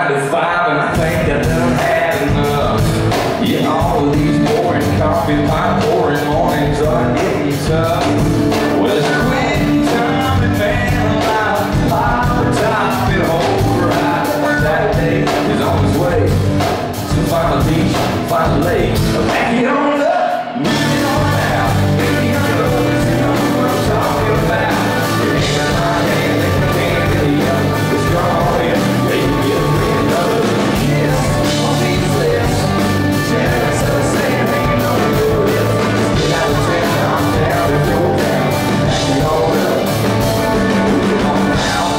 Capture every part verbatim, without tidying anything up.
ninety-five and I think I done had enough. Yeah, all of these boring coffee pot pouring mornings are getting tough. Well, it's quitting time and man alive. Pop the top and hold right. Saturday is on his way to find a beach, find a lake. Back it on up, move it on out. Baby, I'm good, you know what I'm talking about. Your hand in my hand, and the hand in the other. It's gone in, baby, give me another kiss on these lips. Jealous of the same hanging on your lips. Get out of town, I'm down and go down. Back it on up, move it on out.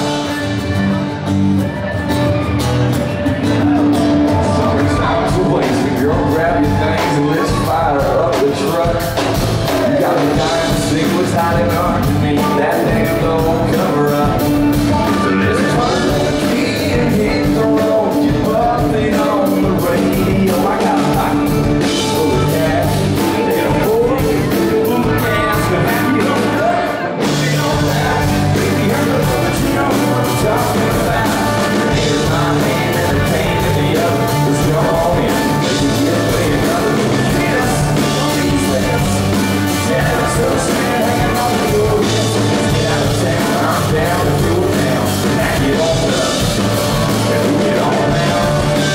Summertime's a waste, girl, grab your things and let's fire up the truck. You got me dying to see what's hiding underneath that damn old cover up. So let's turn the key and hit the road. You put it on the radio. I got a pocket full of cash and a boy full of gas. So happy on up, moving on out. Baby, I know that you know what I'm talking about. Here's my hand and the pain in the other. Let's go on in. Baby, give me another kiss on these lips. Jealous of the sand hanging on your lips. Get out of town, I'm down to do it now. Back it on up, and move it on out.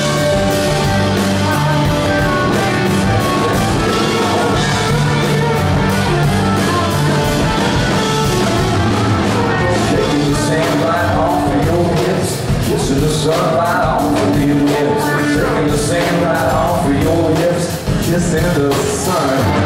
Shaking the sand right off of your hips. Kissing the sunlight off of your lips. Shaking the sand right off of your lips. Kissing the sun.